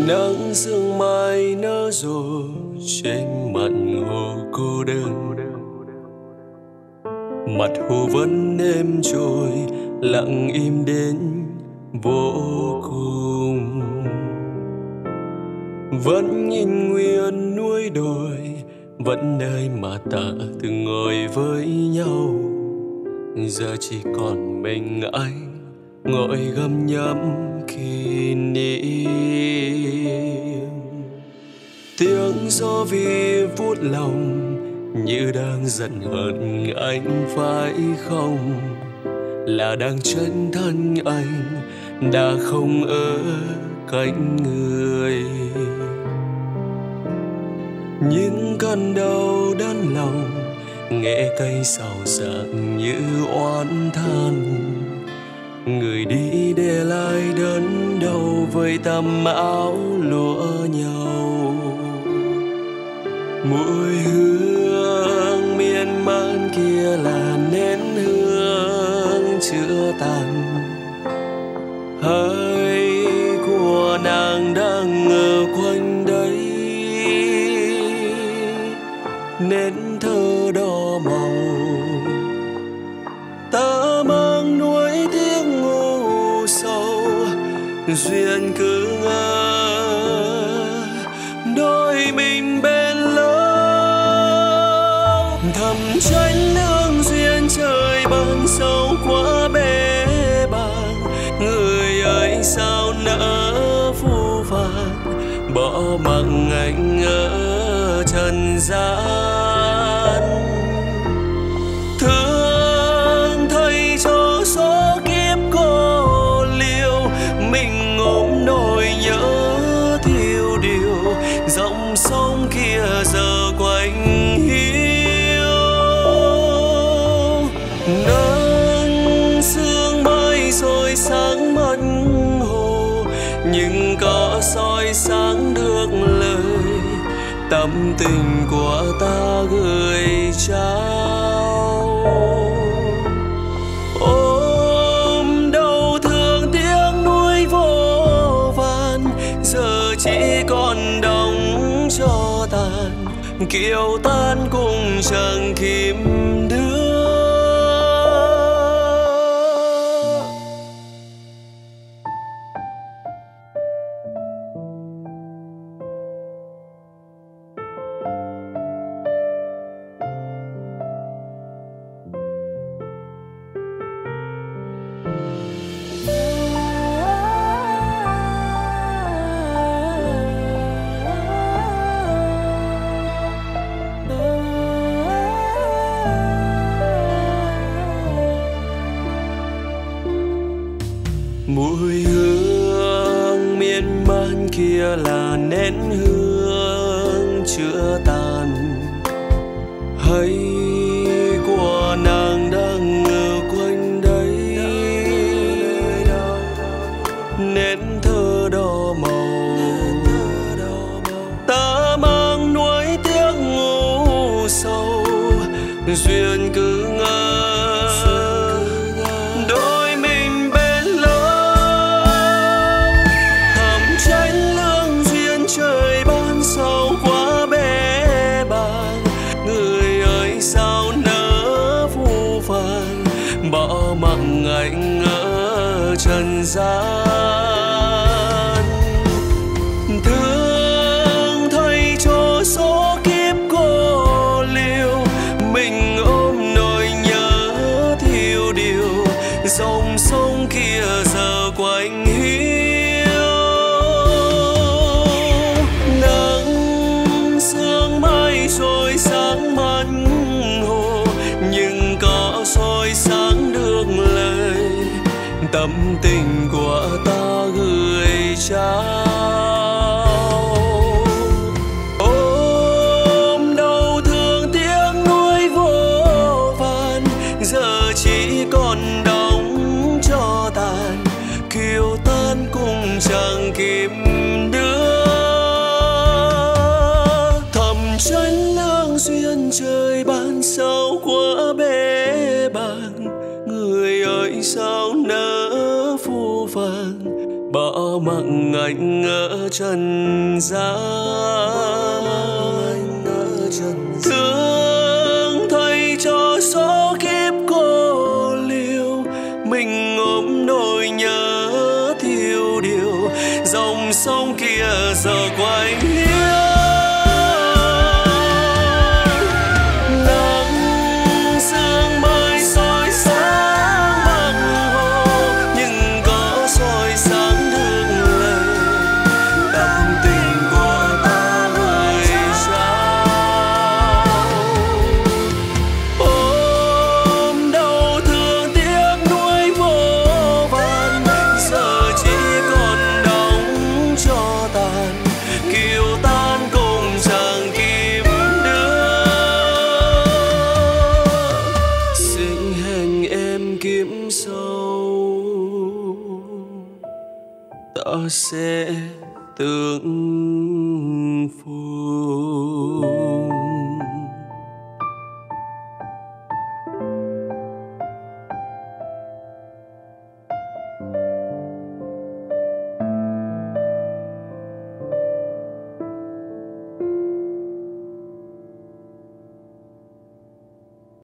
Nắng sương mai nở rộ trên mặt hồ cô đơn, mặt hồ vẫn êm trôi lặng im đến vô cùng. Vẫn nhìn nguyên núi đồi, vẫn nơi mà ta từng ngồi với nhau. Giờ chỉ còn mình anh ngồi gầm nhấm kỷ niệm. Tiếng gió vi vút lòng như đang giận hờn anh phải không? Là đang chân thân anh đã không ở cạnh người. Những cơn đau đớn lòng nghe cay sầu sạc như oán than. Người đi để lại đớn đau với tấm áo lụa nhau. Mùi hương miên man kia là nén hương chưa tàn. Hơi của nàng đang ở quanh đây, nén thơ đỏ màu. Ta mang nuối tiếng ngủ sâu, duyên cứ ngỡ đôi mình bên lâu. Thầm trách lương duyên trời ban sâu quá bể bàng. Người ơi sao nỡ phũ phàng bỏ mặc anh ở trần gian. Thương thay cho số kiếp cô liêu, mình ôm nỗi nhớ thiêu điều. Dòng sông kia giờ quạnh hiu, nắng sương mai rồi sáng mặt hồ, nhưng có soi sáng được lời tâm tình của ta gửi trao. Ôm đau thương tiếng núi vô vàn, giờ chỉ còn đóng cho tàn. Kiều tan cùng chẳng kịp đưa. Mùi hương miên man kia là nén hương chưa tàn. Hay của nàng đang ở quanh đây, nén thơ đỏ màu. Ta mang nuối tiếc ngủ sâu, duyên cứ ngỡ bỏ mặc anh ở trần gian. Thương thay cho số kiếp cô liêu, mình ôm nỗi nhớ thiêu điều. Dòng sông kia giờ quạnh hiu, nắng sương mai rồi sáng mặt hồ, nhưng có soi sáng được lời tâm tình của ta gửi trao. Ôm đau thương tiếng núi vô vàn, giờ chỉ còn đóng cho tàn. Kiều tan cùng chẳng kịp đưa. Thầm trách lương duyên trời ban sao quá bể bàng. Người ơi sao nỡ phũ phàng bỏ mặn anh ở trần gian. Thương thay cho số kiếp cô liêu, mình ôm nỗi nhớ thiêu điều. Dòng sông kia giờ quay hiu, nắng sương mai soi sáng mặt hồ, nhưng có soi sáng đường lệ tâm tình của ta gửi trao. Ôm đau thương tiếc nuối vô vàn, giờ chỉ còn đóng cho tàn, kiều tan cùng chàng kim đưa. Sinh hẹn em kiếm sâu, ta sẽ tương phùng.